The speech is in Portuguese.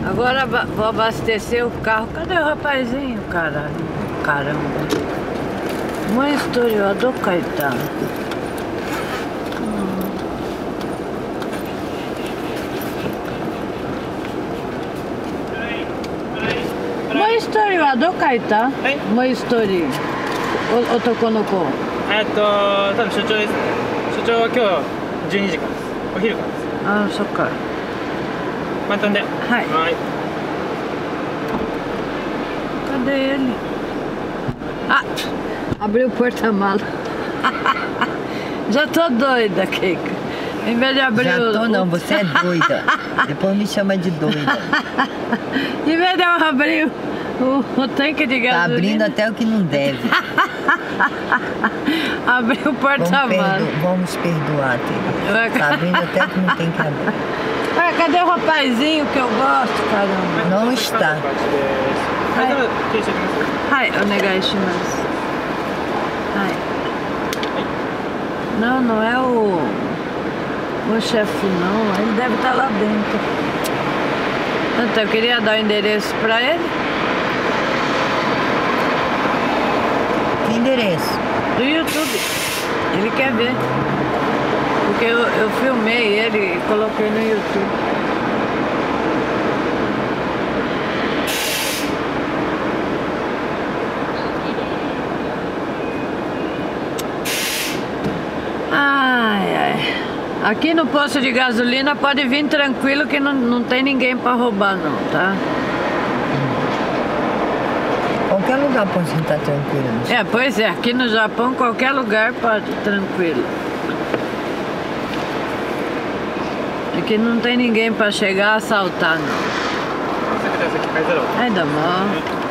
Agora vou abastecer o carro. Cadê o rapazinho, caralho? Caramba. Mãe historiador Caetano. Mãe historiador Caetano. Mãe historiador. Otoko no ko. 多分所長ですね。所長は今日12時からです。お昼からです。 あ、そっか。 簡単で。 はい。 はい。 Cadê ele? Ah, abriu o porta-mala. Já tô doida, Keika. Em vez de abrir Já tô não, você é doida. Depois me chama de doida. Em vez de eu abrir o tanque de gasolina. Tá abrindo até o que não deve. Abriu o porta-mala. Vamos perdoar, querida. Tá abrindo até o que não tem que abrir. Ah, cadê o rapazinho que eu gosto, caramba? Não está. Hai, onegai shimasu. Hai. Não, não é o chefe não, ele deve estar lá dentro. Então, eu queria dar o endereço para ele. Que endereço? Do YouTube. Ele quer ver. Porque eu filmei ele e coloquei no YouTube. Ai, ai. Aqui no posto de gasolina pode vir tranquilo que não tem ninguém para roubar não, tá? Qualquer lugar pode estar tranquilo. É, pois é, aqui no Japão qualquer lugar pode tranquilo. Aqui não tem ninguém para chegar a assaltar não. Ai, dá mal.